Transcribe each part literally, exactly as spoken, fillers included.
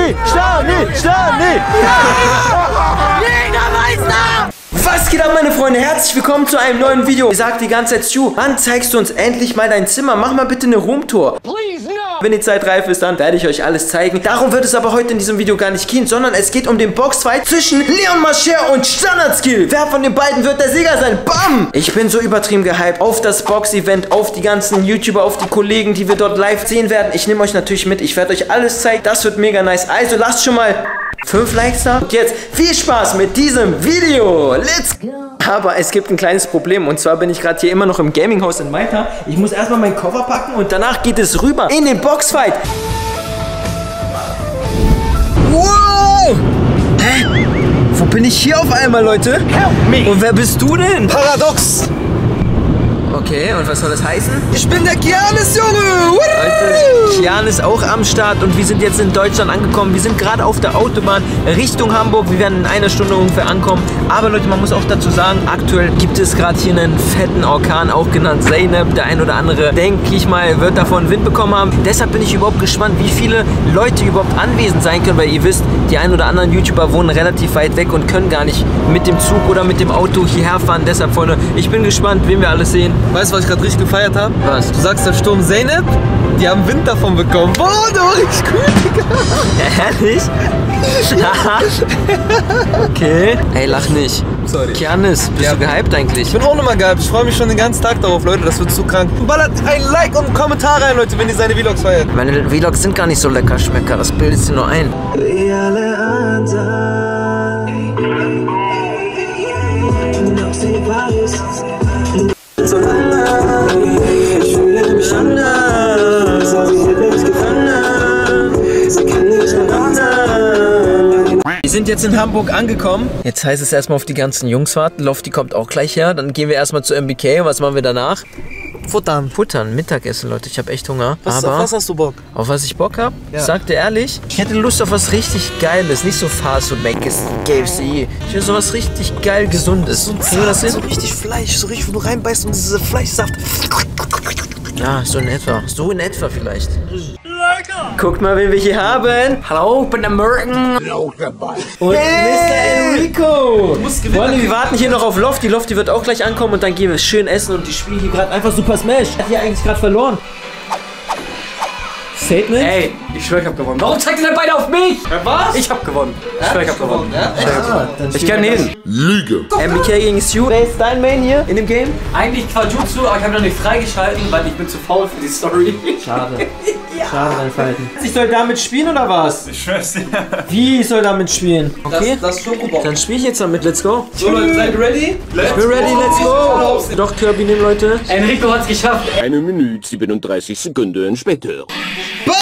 Stani, Stani, Stani. Jägermeister! Was geht ab, meine Freunde? Herzlich willkommen zu einem neuen Video. Ich sag die ganze Zeit zu, wann zeigst du uns endlich mal dein Zimmer? Mach mal bitte eine Roomtour. Please, no. Wenn die Zeit reif ist, dann werde ich euch alles zeigen. Darum wird es aber heute in diesem Video gar nicht gehen, sondern es geht um den Boxfight zwischen Leon Mascher und Standardskill. Wer von den beiden wird der Sieger sein? Bam! Ich bin so übertrieben gehypt auf das Box-Event, auf die ganzen YouTuber, auf die Kollegen, die wir dort live sehen werden. Ich nehme euch natürlich mit. Ich werde euch alles zeigen. Das wird mega nice. Also lasst schon mal fünf Likes da. Und jetzt viel Spaß mit diesem Video. Let's go. Aber es gibt ein kleines Problem. Und zwar bin ich gerade hier immer noch im Gaming-Haus in Malta. Ich muss erstmal meinen Koffer packen und danach geht es rüber in den Boxfight. Wow! Hä? Wo bin ich hier auf einmal, Leute? Help me. Und wer bist du denn? Paradox. Okay, und was soll das heißen? Ich bin der Kianis, Junge! Leute, Kian ist auch am Start und wir sind jetzt in Deutschland angekommen. Wir sind gerade auf der Autobahn Richtung Hamburg. Wir werden in einer Stunde ungefähr ankommen. Aber Leute, man muss auch dazu sagen, aktuell gibt es gerade hier einen fetten Orkan, auch genannt Zeynep. Der ein oder andere, denke ich mal, wird davon Wind bekommen haben. Deshalb bin ich überhaupt gespannt, wie viele Leute überhaupt anwesend sein können, weil ihr wisst, die ein oder anderen YouTuber wohnen relativ weit weg und können gar nicht mit dem Zug oder mit dem Auto hierher fahren. Deshalb, Freunde, ich bin gespannt, wen wir alles sehen. Weißt du, was ich gerade richtig gefeiert habe? Was? Du sagst der Sturm Zeynep, die haben Wind davon bekommen. Boah, der war richtig cool, Digga. Ehrlich? Okay. Ey, lach nicht. Sorry. Kianis, bist Ja. du gehypt eigentlich? Ich bin auch nochmal gehypt. Ich freue mich schon den ganzen Tag darauf, Leute. Das wird so krank. Ballert ein Like und einen Kommentar rein, Leute, wenn ihr seine Vlogs feiert. Meine Vlogs sind gar nicht so lecker, Schmecker. Das bildest du nur ein. Wie alle anderen. Doch sie weiß. So lange, ich fühle mich anders, als ich jetzt gefangen. Sie kann nicht mehr warten. Wir sind jetzt in Hamburg angekommen. Jetzt heißt es erstmal auf die ganzen Jungs warten. Lofty kommt auch gleich her. Dann gehen wir erstmal zu M B K. Was machen wir danach? Futtern. Futtern, Mittagessen, Leute. Ich habe echt Hunger. Was, Aber auf was hast du Bock? auf was ich Bock habe? Ja. Ich sag dir ehrlich, ich hätte Lust auf was richtig Geiles. Nicht so Fast Food, Mc's, K F C. Ich will so was richtig geil Gesundes. So, Kriegen wir das hin? so richtig Fleisch, so richtig, wo du reinbeißt und diese Fleischsaft. Ja, so in etwa. So in etwa vielleicht. Guckt mal, wen wir hier haben. Hallo, ich bin der Merken. Und Mister Enrico. Freunde, wir warten hier noch auf Lofty. Lofty wird auch gleich ankommen und dann gehen wir schön essen und die spielen hier gerade einfach Super Smash. Hat hier eigentlich gerade verloren. Statement? Ey, ich schwör, ich hab gewonnen. Warum zeigt ihr denn beide auf mich? Was? Ich hab gewonnen. Ich schwör, ich hab gewonnen. Ja? Ah, Ich kann jeden. M B K gegen Stu. Wer ist dein Main hier in dem Game? Eigentlich Quajutsu, aber ich hab noch nicht freigeschalten, weil ich bin zu faul für die Story. Schade. Schade, dein Verhalten. Ich soll damit spielen oder was? Ich schwör's dir. Wie ich soll damit spielen? Okay. Das, das Schokobox. Dann spiele ich jetzt damit. Let's go. So, Leute, seid ihr ready? Ich bin ready, let's go. Doch, Kirby nehmen, Leute. Enrico hat's geschafft. Eine Minute siebenunddreißig Sekunden später. Bam!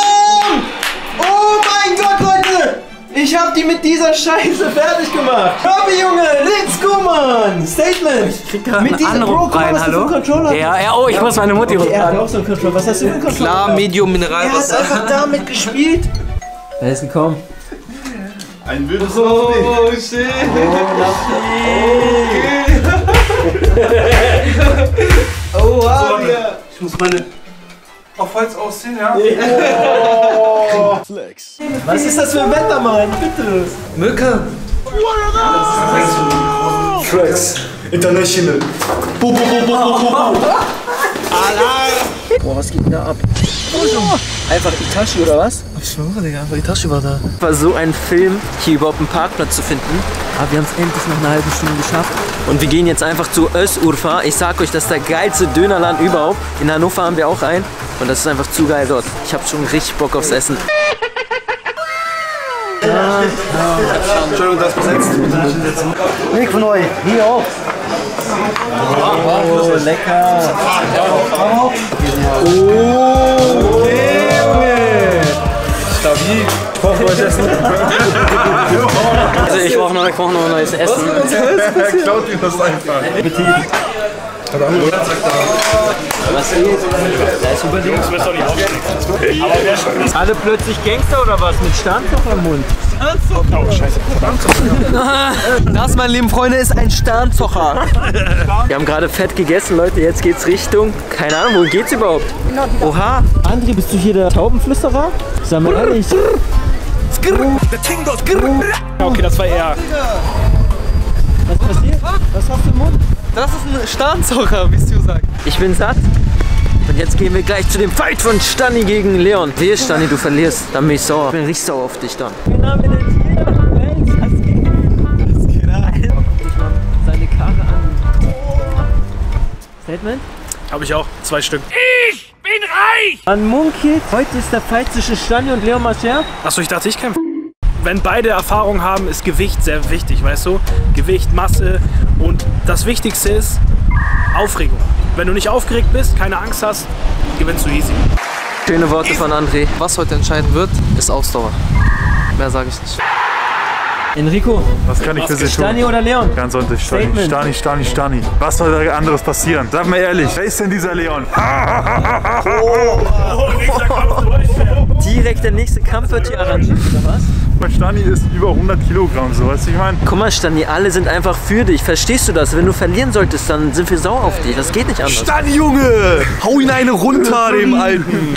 Oh mein Gott, Leute! Ich hab die mit dieser Scheiße fertig gemacht. Kirby, Junge, let's go, Mann. Statement. Ich krieg gerade Mit einen diesem Anruf Bro, rein, was hallo? Ist für ein Controller? Ja, ja, oh, ich muss meine Mutti Okay, er hat runterladen. auch so einen Controller. Was hast du für einen Controller? Klar, Medium, Er hat Mineralwasser. einfach damit gespielt. Wer ist gekommen? Ein wildes Oh, shit. Oh, wow, Digga. Ich muss meine auf Holz ausziehen, ja? Was ist das für ein Wetter, Mann? Bitte. Milka. Flex. International. Boah, was geht denn da ab? Einfach Itachi oder was? Ich schwöre, Digga, einfach die Tasche war da. War so ein Film, hier überhaupt einen Parkplatz zu finden. Aber wir haben es endlich nach einer halben Stunde geschafft. Und wir gehen jetzt einfach zu Özurfa. Ich sag euch, das ist der geilste Dönerland überhaupt. In Hannover haben wir auch einen. Und das ist einfach zu geil dort. Ich habe schon richtig Bock aufs Essen. Entschuldigung, das besetzt. Nick von euch, hier auch. Oh, lecker. Oh, okay. Stabil. Kochen wir Essen. Also ich brauche noch, ich brauch noch neues Essen. Er klaut ihm das einfach. Was geht? Da ist überlegt. Alle plötzlich Gangster oder was? Mit Sternzocher im Mund. Oh, scheiße. Das, meine lieben Freunde, ist ein Sternzocher. Wir haben gerade fett gegessen, Leute. Jetzt geht's Richtung. Keine Ahnung, wohin geht's überhaupt? Oha. André, bist du hier der Taubenflüsterer? Sag mal ehrlich. Okay, das war eher... Was passiert? Was hast du im Mund? Das ist ein Sternzocher, wie Stu sagt. Ich bin satt. Und jetzt gehen wir gleich zu dem Fight von Stani gegen Leon. Wehe, Stani, du verlierst. Dann bin ich sauer. Ich bin richtig sauer auf dich dann. Wen haben wir denn hier? Was geht? Was geht ab? Guck dich mal seine Karre an. Statement? Habe ich auch. Zwei Stück. Ich bin reich! Man munkelt, heute ist der Fight zwischen Stani und Leon Mascher. Achso, ich dachte, ich kämpfe. Wenn beide Erfahrung haben, ist Gewicht sehr wichtig, weißt du? Gewicht, Masse und das Wichtigste ist Aufregung. Wenn du nicht aufgeregt bist, keine Angst hast, gewinnst du easy. Schöne Worte von André. Was heute entscheiden wird, ist Ausdauer. Mehr sage ich nicht. Enrico, Was kann ich für Sie tun? Stani oder Leon? Ganz unten, Stani, Statement. Stani, Stani, Stani. Was soll da anderes passieren? Sag mal ehrlich, wer ist denn dieser Leon? Direkt der nächste Kampf wird hier arrangiert, oder was? Mein Stani ist über hundert Kilogramm, so weißt du, ich meine. Guck mal, Stani, alle sind einfach für dich. Verstehst du das? Wenn du verlieren solltest, dann sind wir sauer auf dich. Das geht nicht anders. Stani, Junge! Hau ihn eine runter, dem Alten!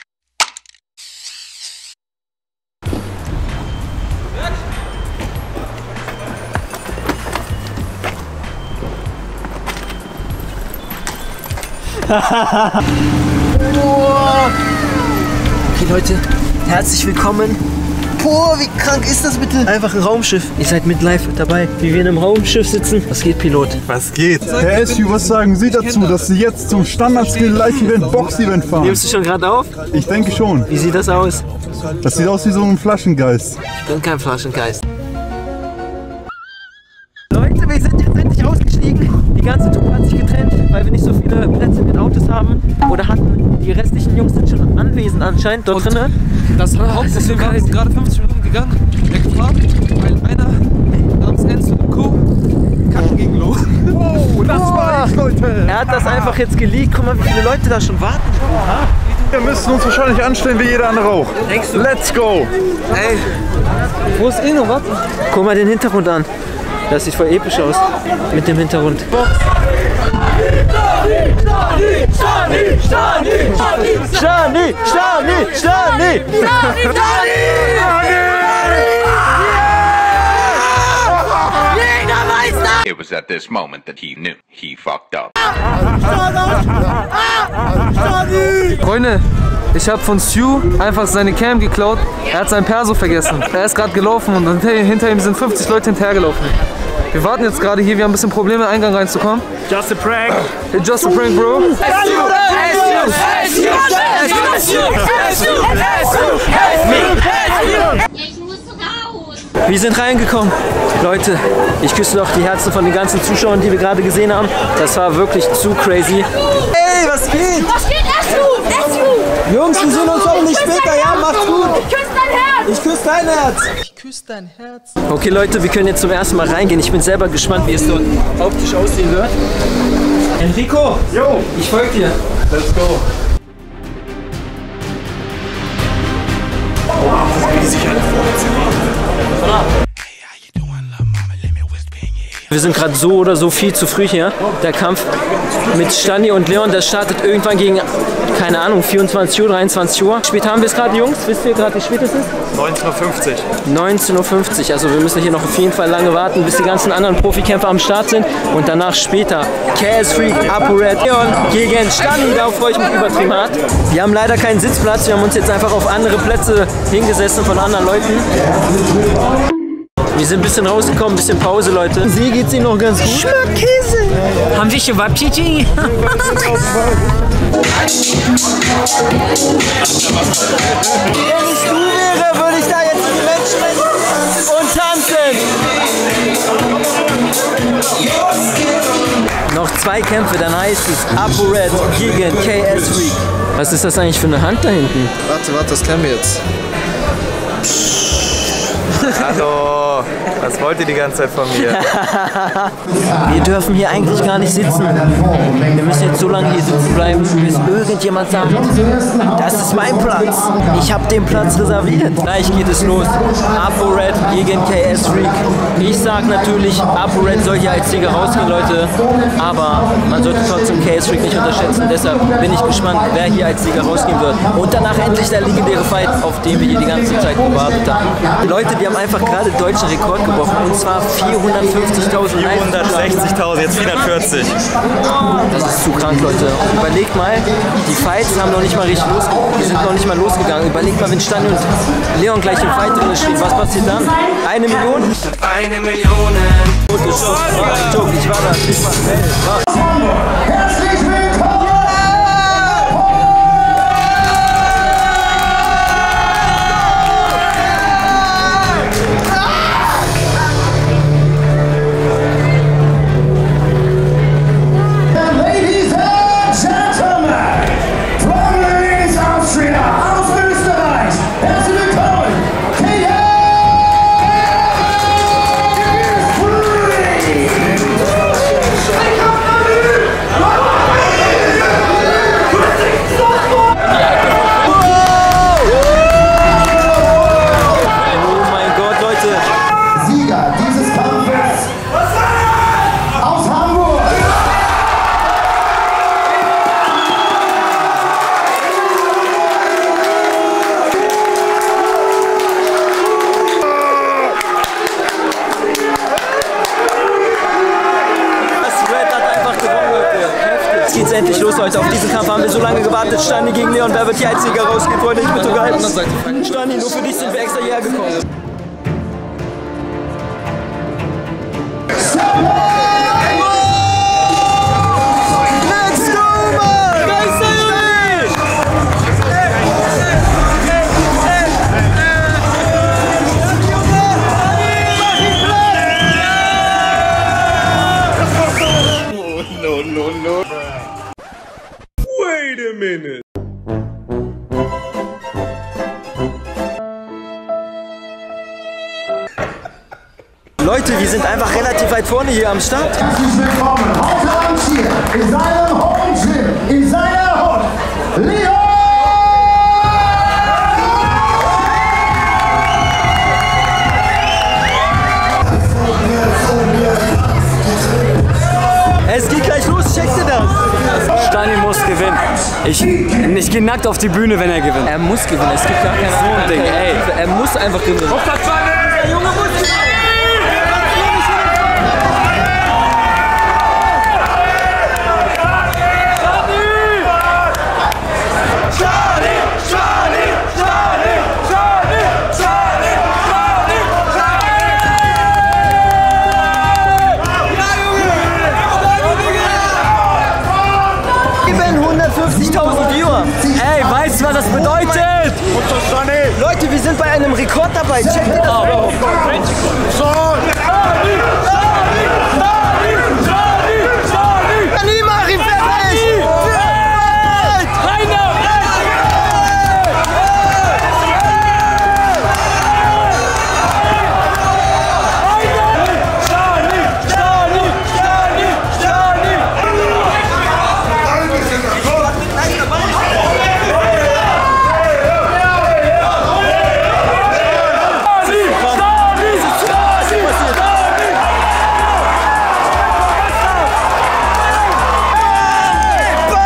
Okay, Leute, herzlich willkommen. Boah, wie krank ist das bitte? Einfach ein Raumschiff. Ihr seid mit live dabei, wie wir in einem Raumschiff sitzen. Was geht, Pilot? Was geht? Herr S U, was sagen Sie dazu, dass Sie jetzt zum Standard-Skill-Live-Event Box-Event fahren? Nimmst du schon gerade auf? Ich denke schon. Wie sieht das aus? Das sieht aus wie so ein Flaschengeist. Ich bin kein Flaschengeist. Leute, wir sind jetzt endlich ausgestiegen. Die ganze Truppe hat sich getrennt, weil wir nicht so viele Plätze mit Autos haben. Oder hatten. Die restlichen Jungs sind schon anwesend anscheinend dort drinnen. Das Hauptproblem war, wir sind gerade fünfzig Minuten gegangen, weggefahren, weil einer namens Enzo und Co. kacken ging los. Oh, das war ich, Leute. Er hat das einfach jetzt geleakt. Guck mal, wie viele Leute da schon warten. Wir müssen uns wahrscheinlich anstellen wie jeder andere auch. Let's go. Ey, wo ist Eno? Was? Guck mal den Hintergrund an. Das sieht voll episch aus. Mit dem Hintergrund. Stani, Stani, Stani, Stani, Stani, Stani, It was at this moment that he knew he fucked up. Freunde, ich habe von Stu einfach seine Cam geklaut. Er hat sein Perso vergessen. Er ist gerade gelaufen und hinter, hinter ihm sind fünfzig Leute hinterhergelaufen. Wir warten jetzt gerade hier, wir haben ein bisschen Probleme, in den Eingang reinzukommen. Just a prank. Hey, just a prank, bro. Ich muss raus. Wir sind reingekommen. Leute, ich küsse noch die Herzen von den ganzen Zuschauern, die wir gerade gesehen haben. Das war wirklich zu crazy. Hey, was geht? Was geht? Essu! Essu! Jungs, wir sehen uns hoffentlich später. Ja, macht's gut. Ich küsse dein Herz! Ich küsse dein Herz. Ich küsse dein Herz. Okay, Leute, wir können jetzt zum ersten Mal reingehen. Ich bin selber gespannt, wie es dort optisch aussehen wird. Enrico, Yo, ich folge dir. let's go. Wir sind gerade so oder so viel zu früh hier. Der Kampf mit Stani und Leon, der startet irgendwann gegen, keine Ahnung, vierundzwanzig Uhr, dreiundzwanzig Uhr. Wie spät haben wir es gerade, Jungs? Wisst ihr gerade, wie spät es ist? neunzehn Uhr fünfzig. neunzehn Uhr fünfzig. Also wir müssen hier noch auf jeden Fall lange warten, bis die ganzen anderen Profikämpfer am Start sind. Und danach später Chaos Freak, ApoRed, Leon gegen Stani. Darauf freue ich mich übertrieben hart. Wir haben leider keinen Sitzplatz. Wir haben uns jetzt einfach auf andere Plätze hingesessen von anderen Leuten. Wir sind ein bisschen rausgekommen, ein bisschen Pause, Leute. Sie geht's Ihnen noch ganz gut? Schmackkäse. Haben Sie schon Wapchichi? Wenn ich du wäre, würde ich da jetzt die Menschen und tanzen. Noch zwei Kämpfe, dann heißt es ApoRed gegen Chaos Freak. Was ist das eigentlich für eine Hand da hinten? Warte, warte, das kennen wir jetzt. Hallo, was wollt ihr die ganze Zeit von mir? Wir dürfen hier eigentlich gar nicht sitzen. Wir müssen jetzt so lange hier sitzen bleiben, bis irgendjemand sagt, das ist mein Platz. Ich habe den Platz reserviert. Gleich geht es los. ApoRed gegen K S Freak. Ich sag natürlich, ApoRed soll hier als Sieger rausgehen, Leute. Aber man sollte trotzdem K S Freak nicht unterschätzen. Deshalb bin ich gespannt, wer hier als Sieger rausgehen wird. Und danach endlich der legendäre Fight, auf den wir hier die ganze Zeit gewartet haben. Die Leute, die haben einfach gerade deutschen Rekord gebrochen. Und zwar vierhundertfünfzigtausend. vierhundertsechzigtausend, jetzt vierhundertvierzig. Das ist zu krank, Leute. Und überlegt mal, die Fights haben noch nicht mal richtig losgegangen. Die sind noch nicht mal losgegangen. Überlegt mal, wenn Stani und Leon gleich im Fight drin steht. Was passiert dann? Eine Million? Eine Million. Ich war da. Ich war herzlich willkommen! Geht's endlich los, Leute. Auf diesen Kampf haben wir so lange gewartet. Stani gegen Leon. Wer wird hier als Sieger rausgehen, Freunde? Ich bin so geil. Stani, nur für dich sind wir extra hierher gekommen. Let's go, Mann! No, no, no. Wait a minute. Leute, wir sind einfach relativ weit vorne hier am Start. Herzlich willkommen heute Abend hier in seinem Home Gym, in seiner Hut, Leon! Es geht gleich los, checkst du das? Stani muss gewinnen. Ich, ich gehe nackt auf die Bühne, wenn er gewinnt. Er muss gewinnen, es gibt gar keine So ein Ding, ey. Er muss einfach gewinnen. Der Junge muss hundertfünfzigtausend Viewer. Ey, weißt du, was das bedeutet? Leute, wir sind bei einem Rekord dabei. Check dir das aus. Stani, mach ihn fertig! Bam!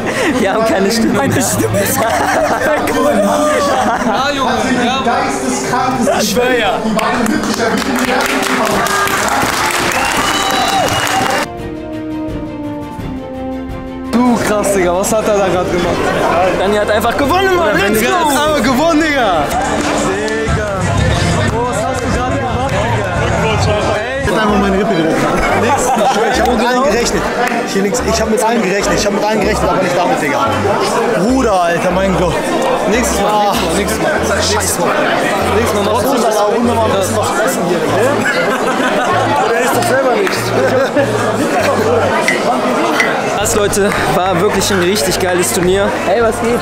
Wir haben keine Stimme. Meine Stimme ist Ja, Junge, ja. Geisteskrankes. Ich schwöre ja. Die beiden Mitglieder bieten die herzlichen Du krass, Digga, was hat er da gerade gemacht? Dani hat einfach gewonnen, Mann. Let's go. Aber gewonnen, Digga. Digga. Oh, was hast du gerade gemacht, Digga? Ich hab einfach meine Rippe gerechnet. Nix. Ich hab mit allen gerechnet. Hier nix. Ich hab mit allen gerechnet. Ich hab mit allen gerechnet, aber nicht damit, Digga. Bruder, Alter, mein Gott. Nächstes Mal, nächstes Mal, nächstes Mal. Scheiß Mann. Nächstes Mal machst du Trotzdem, Alter, hol mir mal ein bisschen was zu essen hier, Digga. Der isst doch selber nichts. Das, Leute, war wirklich ein richtig geiles Turnier. Hey, was geht?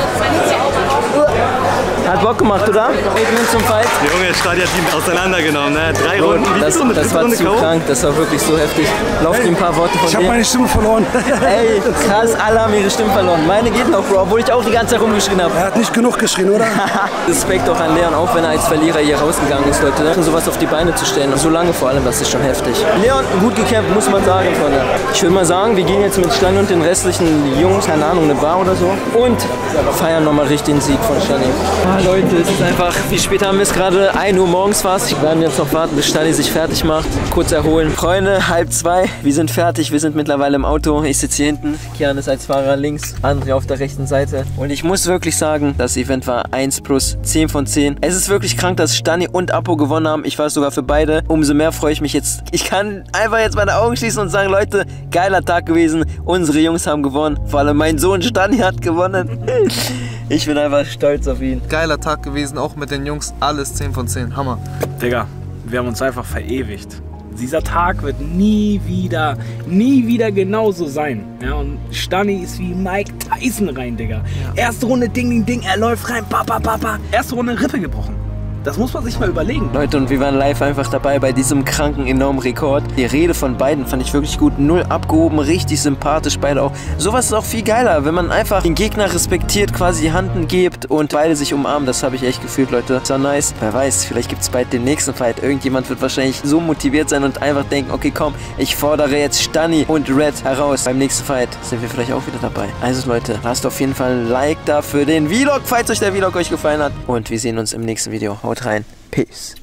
Hat Bock gemacht, oder? eight minutes zum Fight. Junge, das Stadion hat ihn auseinandergenommen, ne? Drei Runden, wie Das, Runde, das war Runde zu K O? krank, das war wirklich so heftig. Lauft hey, ein paar Worte von Ich hab dir. meine Stimme verloren. Ey, krass, alle haben ihre Stimme verloren. Meine geht noch, Bro, obwohl ich auch die ganze Zeit rumgeschrien habe. Er hat nicht genug geschrien, oder? Respekt auch an Leon, auch wenn er als Verlierer hier rausgegangen ist, Leute. Ne? Sowas auf die Beine zu stellen und so lange vor allem, das ist schon heftig. Leon, gut gekämpft, muss man sagen, Freunde. Ich würde mal sagen, wir gehen jetzt mit Stani und den restlichen Jungs, keine Ahnung, eine Bar oder so und feiern nochmal richtig den Sieg von Stani. Ah, Leute, es ist einfach, wie spät haben wir es gerade? ein Uhr morgens fast. Wir werden jetzt noch warten, bis Stani sich fertig macht. Kurz erholen. Freunde, halb zwei. Wir sind fertig. Wir sind mittlerweile im Auto. Ich sitze hier hinten. Kian ist als Fahrer links. André auf der rechten Seite. Und ich muss wirklich sagen, das Event war eins plus zehn von zehn. Es ist wirklich krank, dass Stani und Apo gewonnen haben. Ich war sogar für beide. Umso mehr freue ich mich jetzt. Ich kann einfach jetzt meine Augen schließen und sagen, Leute, geiler Tag gewesen. Unsere Jungs haben gewonnen. Vor allem mein Sohn Stani hat gewonnen. Ich bin einfach stolz auf ihn. Geiler Tag gewesen, auch mit den Jungs. Alles zehn von zehn. Hammer. Digga, wir haben uns einfach verewigt. Dieser Tag wird nie wieder, nie wieder genauso sein. Ja, und Stani ist wie Mike Tyson rein, Digga. Ja. Erste Runde, Ding, Ding, Ding, er läuft rein, papa, papa. Erste Runde Rippe gebrochen. Das muss man sich mal überlegen. Leute, und wir waren live einfach dabei bei diesem kranken, enormen Rekord. Die Rede von beiden fand ich wirklich gut. Null abgehoben, richtig sympathisch, beide auch. Sowas ist auch viel geiler, wenn man einfach den Gegner respektiert, quasi die Handen gibt und beide sich umarmen. Das habe ich echt gefühlt, Leute. Das war nice. Wer weiß, vielleicht gibt es bald den nächsten Fight. Irgendjemand wird wahrscheinlich so motiviert sein und einfach denken, okay, komm, ich fordere jetzt Stani und Red heraus. Beim nächsten Fight sind wir vielleicht auch wieder dabei. Also Leute, lasst auf jeden Fall ein Like da für den Vlog, falls euch der Vlog euch gefallen hat. Und wir sehen uns im nächsten Video. Haut rein. Peace.